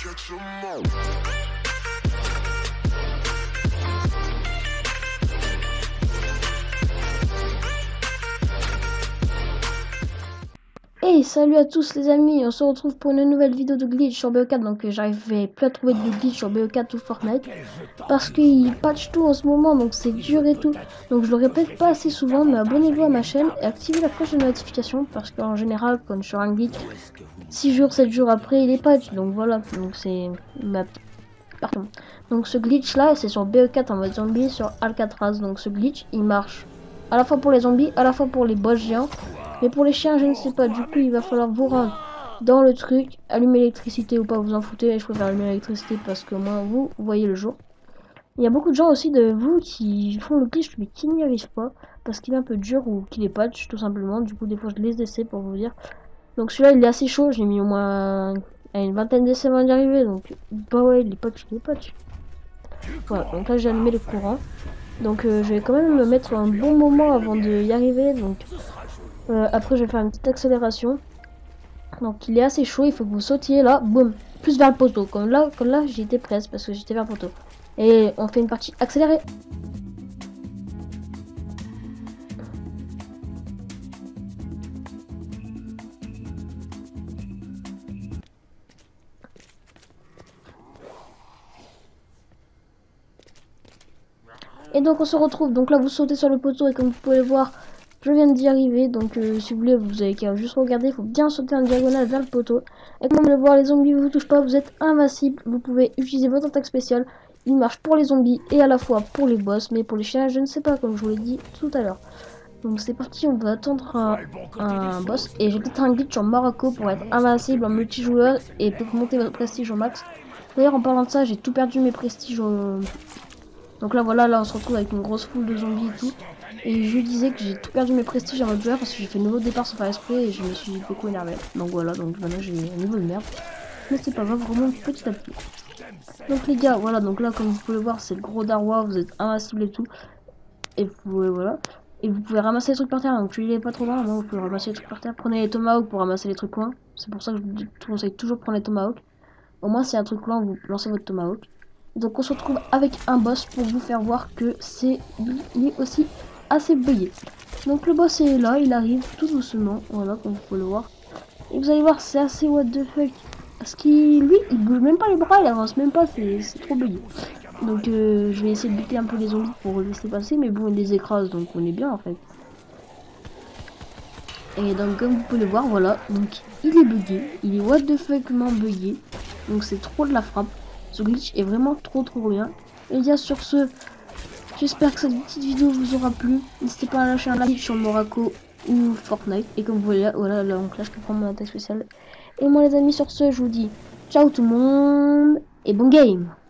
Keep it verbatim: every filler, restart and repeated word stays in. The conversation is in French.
Hey, salut à tous les amis, on se retrouve pour une nouvelle vidéo de glitch sur B O quatre. Donc euh, j'arrivais plus à trouver de glitch sur B O quatre ou Fortnite parce qu'ils patchent tout en ce moment, donc c'est dur et tout. Donc je le répète pas assez souvent, mais abonnez-vous à ma chaîne et activez la cloche de notification parce qu'en général quand je suis sur un glitch, six jours, sept jours après il est patch. Donc voilà, donc c'est ma... Pardon. Donc ce glitch là c'est sur B O quatre en mode zombie sur Alcatraz. Donc ce glitch il marche à la fois pour les zombies, à la fois pour les boss géants. Mais pour les chiens, je ne sais pas. Du coup, il va falloir vous rendre dans le truc, allumer l'électricité ou pas, vous en foutez. Je préfère allumer l'électricité parce que moi, vous voyez le jour. Il y a beaucoup de gens aussi de vous qui font le glitch mais qui n'y arrivent pas parce qu'il est un peu dur ou qu'il est patch tout simplement. Du coup, des fois, je les essaie pour vous dire. Donc celui-là, il est assez chaud. J'ai mis au moins une vingtaine d'essais avant d'y arriver. Donc, bah ouais, il est patch, il est patch. Voilà, donc là, j'ai allumé le courant. Donc, euh, je vais quand même me mettre un bon moment avant d'y arriver. Donc... Euh, après je vais faire une petite accélération. Donc il est assez chaud, il faut que vous sautiez là, boum, plus vers le poteau. Comme là, comme là j'étais presque parce que j'étais vers le poteau. Et on fait une partie accélérée. Et donc on se retrouve, donc là vous sautez sur le poteau et comme vous pouvez le voir, je viens d'y arriver. Donc euh, si vous voulez, vous avez qu'à juste regarder, il faut bien sauter en diagonale vers le poteau. Et comme vous pouvez le voir, les zombies vous touchent pas, vous êtes invincible. Vous pouvez utiliser votre attaque spéciale. Il marche pour les zombies et à la fois pour les boss, mais pour les chiens je ne sais pas, comme je vous l'ai dit tout à l'heure. Donc c'est parti, on va attendre un, un boss. Et j'ai peut-être un glitch sur Morocco pour être invincible en multijoueur et peut-être monter votre prestige au max. D'ailleurs en parlant de ça, j'ai tout perdu mes prestiges au... Donc là voilà, là on se retrouve avec une grosse foule de zombies et tout. Et je lui disais que j'ai tout perdu mes prestiges en mode joueur parce que j'ai fait nouveau départ sans faire exprès et je me suis beaucoup énervé. Donc voilà, donc maintenant j'ai un niveau de merde. Mais c'est pas grave, vraiment petit à petit. Donc les gars, voilà, donc là comme vous pouvez le voir, c'est le gros darwa, vous êtes invincible et tout. Et vous pouvez, voilà. Et vous pouvez ramasser les trucs par terre, donc tu les pas trop loin, vous pouvez ramasser les trucs par terre. Prenez les tomahawks pour ramasser les trucs loin. C'est pour ça que je vous conseille toujours de prendre les tomahawks. Au moins si y a un truc loin, vous lancez votre tomahawk. Donc on se retrouve avec un boss pour vous faire voir que c'est il est aussi assez bugué. Donc le boss est là, il arrive tout doucement, voilà comme vous pouvez le voir. Et vous allez voir c'est assez what the fuck. Parce qu'il lui il bouge même pas les bras, il avance même pas, c'est trop bugué. Donc euh, je vais essayer de buter un peu les zombies pour le laisser passer, mais bon il les écrase donc on est bien en fait. Et donc comme vous pouvez le voir, voilà, donc il est bugué, il est what the fuckment bugué. Donc c'est trop de la frappe. Ce glitch est vraiment trop trop bien. Et bien sur ce, j'espère que cette petite vidéo vous aura plu. N'hésitez pas à lâcher un like sur Morocco ou Fortnite. Et comme vous voyez, voilà, là donc là je peux prendre mon attaque spéciale. Et moi les amis sur ce, je vous dis ciao tout le monde et bon game.